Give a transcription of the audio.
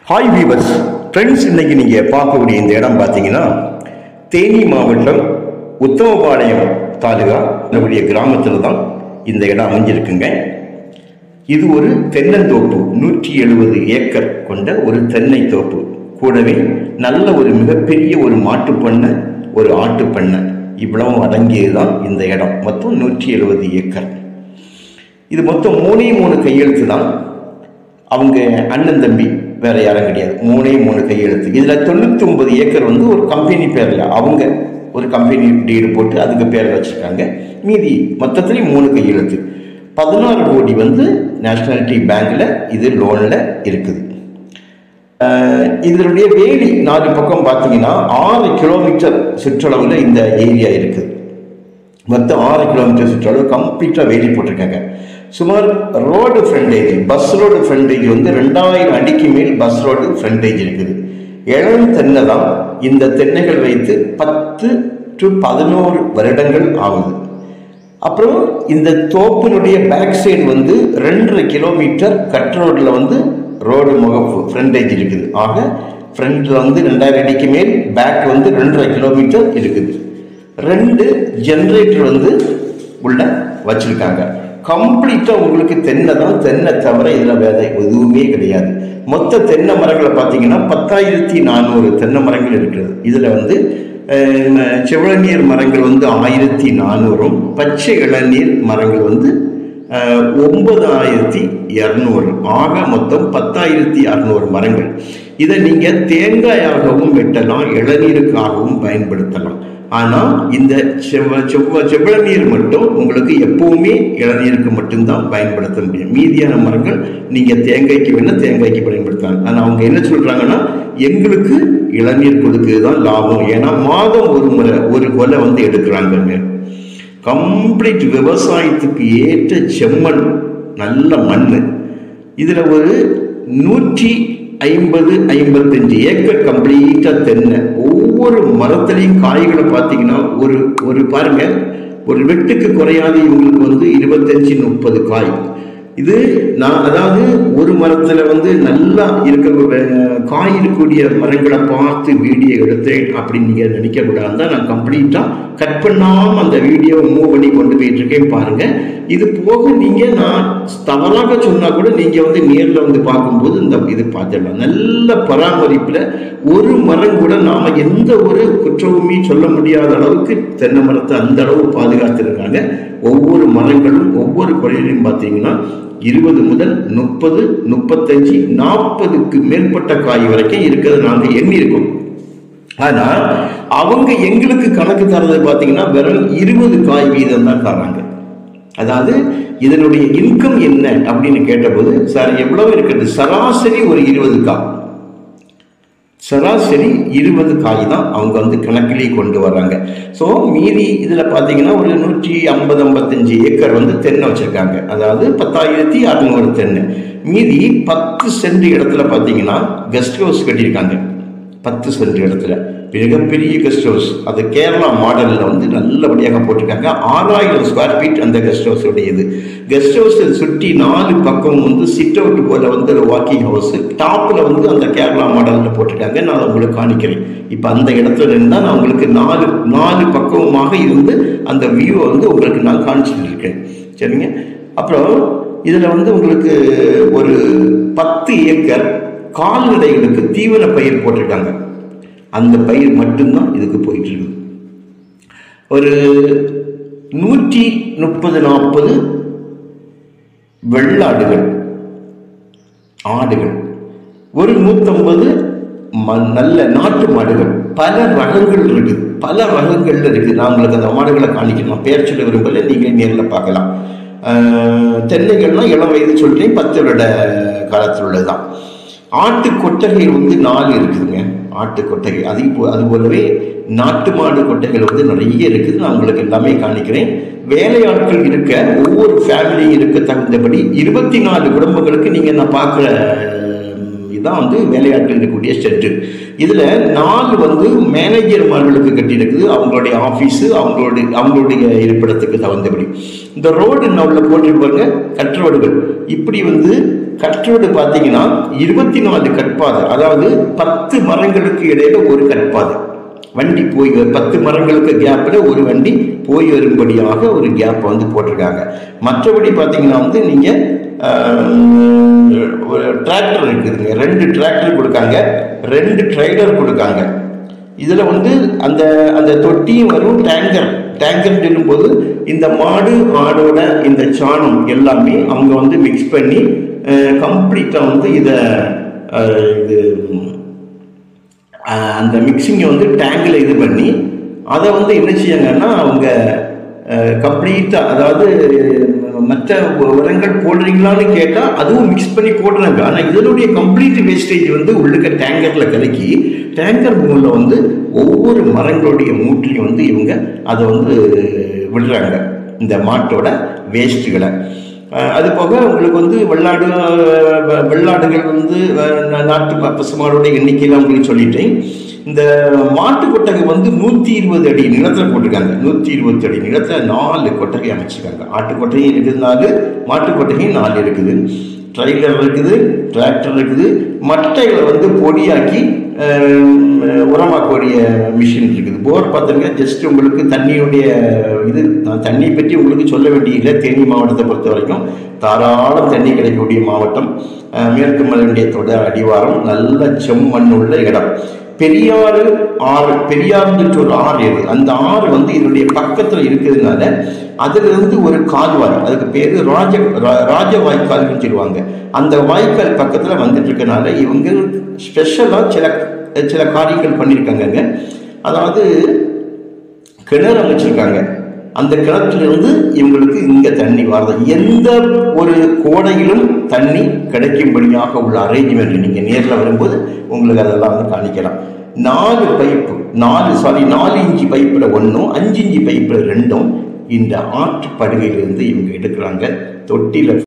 Hi viewers friends, இன்னைக்கு நீங்கள் பார்க்கக்கூடிய இந்த இடம் பார்த்தீங்கன்னா தேனி மாவட்டம் உத்தமபாளையம் தாலுகா நம்முடைய கிராமத்தில் தான் இந்த இடம் அமைஞ்சிருக்குங்க. இது ஒரு தென்னந்தோப்பு, 170 ஏக்கர் கொண்ட ஒரு தென்னை தோப்பு. கூடவே நல்ல ஒரு மிகப்பெரிய ஒரு மாட்டுப்பண்ணை, ஒரு ஆட்டுப்பண்ணை, இவ்வளவும் அடங்கியது தான் இந்த இடம். மொத்தம் 170 ஏக்கர். இது மொத்தம் 3 கையெழுத்து தான். அவங்க அண்ணன் தம்பி வேற யாரும் கிடையாது. 3 கையெழுத்து. இதில் 99 ஏக்கர் வந்து ஒரு கம்பெனி பேரில், அவங்க ஒரு கம்பெனி டீடு போட்டு அதுக்கு பேர் வச்சுருக்காங்க. மீதி மொத்தத்துலேயும் 3 கையெழுத்து. 16 கோடி வந்து நேஷனாலிட்டி பேங்க்ல இது லோனில் இருக்குது. இதனுடைய வேலி 4 பக்கம் பார்த்தீங்கன்னா 6 கிலோமீட்டர் சுற்றளவில் இந்த ஏரியா இருக்குது. மொத்தம் 6 கிலோமீட்டர் சுற்றளவு கம்ப்ளீட்டாக வேலி போட்டிருக்காங்க. சுமார் road frontage, bus road frontage வந்து 2000 அடிக்கு மேல் பஸ் ரோடு ஃப்ரண்டேஜ் இருக்குது. இளம் தென்னை தான். இந்த தென்னைகள் வைத்து 10 to 11 வருடங்கள் ஆகுது. அப்புறம் இந்த தோப்பினுடைய பேக் சைடு வந்து 2.5 கிலோமீட்டர் கட் ரோடில் வந்து ரோடு முகப்பு ஃப்ரண்டேஜ் இருக்குது. ஆக ஃப்ரண்டில் வந்து 2000 அடிக்கு மேல், பேக் வந்து 2.5 கிலோமீட்டர் இருக்குது. 2 ஜென்ரேட்டர் வந்து உள்ள வச்சிருக்காங்க. கம்ப்ளீட்டாக உங்களுக்கு தென்னை தான். தென்னை தவிர இதில் வேற எதுவுமே கிடையாது. மொத்த தென்னை மரங்களை பார்த்தீங்கன்னா 10,400 தென்னை மரங்கள் இருக்கிறது. இதில் வந்து செவளநீர் மரங்கள் வந்து 1,400, பச்சை இளநீர் மரங்கள் வந்து 9,200. ஆக மொத்தம் 10,600 மரங்கள். இதை நீங்கள் தேங்காயாகவும் வெட்டலாம், இளநீருக்காகவும் பயன்படுத்தலாம். ஆனால் இந்த செவ்வளநீர் மட்டும் உங்களுக்கு எப்பவுமே இளநீருக்கு மட்டும்தான் பயன்படுத்த முடியும். மீதியான மரங்கள் நீங்கள் தேங்காய்க்கு வேணால் தேங்காய்க்கு பயன்படுத்தலாம். ஆனால் அவங்க என்ன சொல்கிறாங்கன்னா, எங்களுக்கு இளநீர் கொடுக்குறது தான் லாபம். ஏன்னா மாதம் ஒரு கொலை வந்து எடுக்கிறாங்க. கம்ப்ளீட் விவசாயத்துக்கு ஏற்ற செம்மண், நல்ல மண். இதில் ஒரு 150-55 ஏக்கர் கம்ப்ளீட்டாக தென்னை. ஒவ்வொரு மரத்துலையும் காய்களை பார்த்தீங்கன்னா ஒரு பாருங்க, ஒரு வெட்டுக்கு குறையாது இவங்களுக்கு வந்து 25-30 காய். இது நான் அதாவது ஒரு மரத்தில் வந்து நல்லா இருக்க காய் இருக்கக்கூடிய மரங்களை பார்த்து வீடியோ எடுத்தேன் அப்படின்னு நீங்கள் நினைக்கக்கூடாது தான். நான் கம்ப்ளீட்டாக கட் பண்ணாமல் அந்த வீடியோவை மூவ் பண்ணி கொண்டு போயிட்டு இருக்கேன் பாருங்க. இது போக நீங்கள் நான் தவறாக சொன்னால் கூட நீங்கள் வந்து நேரில் வந்து பார்க்கும்போது இந்த இது பார்த்துடலாம். நல்ல பராமரிப்பில் ஒரு மரம் கூட நாம் எந்த ஒரு குற்றவுமே சொல்ல முடியாத அளவுக்கு தென்னை மரத்தை அந்த அளவு பாதுகாத்துருக்காங்க. ஒவ்வொரு மரங்களும் ஒவ்வொரு கொலையிலையும் பார்த்தீங்கன்னா 20 முதல் 30, 35, 40க்கு மேற்பட்ட காய் வரைக்கும் இருக்கிறது நாங்கள் எண்ணி இருக்கோம். ஆனால் அவங்க எங்களுக்கு கணக்கு தரது பார்த்தீங்கன்னா வெறும் 20 காய் வீதம் தான் தராங்க. அதாவது இதனுடைய இன்கம் என்ன அப்படின்னு கேட்டபோது, சார் எவ்வளவு இருக்கிறது, சராசரி ஒரு 20 காய், சராசரி 20 காய் தான் அவங்க வந்து கணக்கிலேயே கொண்டு வர்றாங்க. ஸோ மீதி இதில் பார்த்தீங்கன்னா ஒரு 150-55 ஏக்கர் வந்து தென்னை வச்சுருக்காங்க. அதாவது 10,600 தென்னை. மீதி 10 சென்ட் இடத்துல பார்த்தீங்கன்னா கெஸ்ட் ஹவுஸ் கட்டியிருக்காங்க. 10 சென்ட் இடத்துல மிகப்பெரிய கெஸ்ட் ஹவுஸ். அது கேரளா மாடலில் வந்து நல்லபடியாக போட்டிருக்காங்க. 6,000 ஸ்கொயர் ஃபீட் அந்த கெஸ்ட் ஹவுஸ் உடையது. கெஸ்ட் ஹவுஸை சுற்றி 4 பக்கம் வந்து சிட் அவுட் போல வந்து ஒரு வாக்கிங் ஹவுஸ். டாப்பில் வந்து அந்த கேரளா மாடலில் போட்டிருக்காங்க. நான் உங்களுக்கு காணிக்கிறேன். இப்போ அந்த இடத்துல இருந்தால் நான் உங்களுக்கு 4 பக்கமாக இருந்து அந்த வியூவை வந்து உங்களுக்கு நான் காணிச்சிட்டு இருக்கேன். சரிங்க. அப்புறம் இதில் வந்து உங்களுக்கு ஒரு 10 ஏக்கர் கால்நடைகளுக்கு தீவன பயிர் போட்டிருக்காங்க. அந்த பயிர் மட்டும்தான் இதுக்கு போயிட்டு இருக்குது. ஒரு 130-40 வெள்ளாடுகள், ஆடுகள், ஒரு 150 நல்ல நாட்டு மாடுகள். பல ரகங்கள் இருக்குது, பல ரகங்கள்ல இருக்குது. நான் உங்களுக்கு அந்த மாடுகளை காணிக்கணும், பேர் சொல்ல விரும்பல, நீங்க நேரில் பார்க்கலாம். தென்னைகள்லாம் இளம் வயது சொல்றேன், 10 வருட காலத்தில் உள்ளதுதான். ஆட்டு கொட்டகைகள் வந்து 4 இருக்குதுங்க. ஆட்டு கொட்டகை அது போலவே நாட்டு மாடு கொட்டைகள் வந்து நிறைய இருக்குது. நான் உங்களுக்கு எல்லாமே காணிக்கிறேன். வேலையாட்கள் இருக்க, ஒவ்வொரு ஃபேமிலியும் இருக்க தகுந்தபடி 24 குடும்பங்களுக்கு நீங்கள் நான் பார்க்குற இதுதான் வந்து வேலையாட்கள் இருக்கக்கூடிய ஷெட்டு. இதில் 4 வந்து மேனேஜர்மார்களுக்கு கட்டியிருக்குது. அவங்களுடைய ஆஃபீஸு, அவங்களுடைய இருப்பிடத்துக்கு தகுந்தபடி. இந்த ரோடு உள்ள போட்டிருப்பாங்க, கட் ரோடுகள். இப்படி வந்து கற்றோடு பார்த்தீங்கன்னா 24 கற்பாதை, அதாவது 10 மரங்களுக்கு இடையில ஒரு கற்பாதை. வண்டி போய் 10 மரங்களுக்கு கேப்பில் ஒரு வண்டி போய் வரும்படியாக ஒரு கேப் வந்து போட்டிருக்காங்க. மற்றபடி பார்த்தீங்கன்னா வந்து நீங்கள் ஒரு டிராக்டர் இருக்குதுங்க, 2 டிராக்டர் கொடுக்காங்க, 2 ட்ரைலர் கொடுக்காங்க. இதில் வந்து அந்த அந்த தொட்டியும் வரும், டேங்கர் சொல்லும்போது இந்த ஆடோட இந்த சாணம் எல்லாமே அவங்க வந்து மிக்ஸ் பண்ணி கம்ப்ளீட்டாக வந்து இது அந்த மிக்சிங்கை வந்து டேங்கில் இது பண்ணி அதை வந்து என்ன செய்யாங்கன்னா அவங்க கம்ப்ளீட்டாக, அதாவது மற்ற உரங்கள் போடுறீங்களான்னு கேட்டால் அதுவும் மிக்ஸ் பண்ணி போடுறாங்க. ஆனால் இதனுடைய கம்ப்ளீட் வேஸ்டேஜ் வந்து உள்ளுக்க டேங்கரில் கலக்கி டேங்கர் மூலில் வந்து ஒவ்வொரு மரங்களுடைய மூட்டிலையும் வந்து இவங்க அதை வந்து விடுறாங்க, இந்த மாட்டோட வேஸ்ட்டுகளை. அது போக உங்களுக்கு வந்து வெள்ளாடுகள் வந்து நாட்டு பசுமாடோட எண்ணிக்கையில் உங்களுக்கு சொல்லிட்டேன். இந்த மாட்டு கொட்டகை வந்து 120 அடி நிலத்தில் போட்டிருக்காங்க. 120 அடி நிலத்தில் 4 கொட்டகை அமைச்சிருக்காங்க. ஆட்டு கொட்டகையும் இருக்குது 4, மாட்டு கொட்டகையும் 4 இருக்குது. ட்ரைலர் இருக்குது, டிராக்டர் இருக்குது. மட்டைகளை வந்து பொடியாக்கி உரமாக்கக்கூடிய மிஷின் இருக்குது. போர் பார்த்துருங்க, ஜஸ்ட் உங்களுக்கு தண்ணியுடைய இது, நான் தண்ணி பற்றி உங்களுக்கு சொல்ல வேண்டியதில்லை. தேனி மாவட்டத்தை பொறுத்த வரைக்கும் தாராளம் தண்ணி கிடைக்கக்கூடிய மாவட்டம். மேற்கு மலையுடைய தொடர் அடிவாரம், நல்ல செம்மண் உள்ள இடம். பெரியாறு ஆறு, பெரியாறுன்ற ஒரு ஆறு இருக்குது. அந்த ஆறு வந்து இதனுடைய பக்கத்தில் இருக்கிறதுனால அதிலிருந்து ஒரு கால்வாய், அதுக்கு பேர் ராஜ வாய்க்கால்னு சொல்லுவாங்க. அந்த வாய்க்கால் பக்கத்தில் வந்துட்டு இருக்கனால இவங்க ஸ்பெஷலாக சில காரியங்கள் பண்ணியிருக்காங்க. அதாவது கிணறு அமைச்சிருக்காங்க. அந்த கிணற்றிலிருந்து இவங்களுக்கு இங்கே தண்ணி வரது. எந்த ஒரு கோடையிலும் தண்ணி கிடைக்கும்படியாக உள்ள அரேஞ்ச்மெண்ட் நீங்கள் நேரில் வரும்போது உங்களுக்கு அதெல்லாம் வந்து காணிக்கலாம். 4 பைப்பு, 4 இன்ச்சு பைப்பில் 1, 5 இன்ச்சு பைப்பில் 2 இந்த ஆற்று படுகையிலிருந்து இவங்க எடுக்கிறாங்க. தொட்டியில்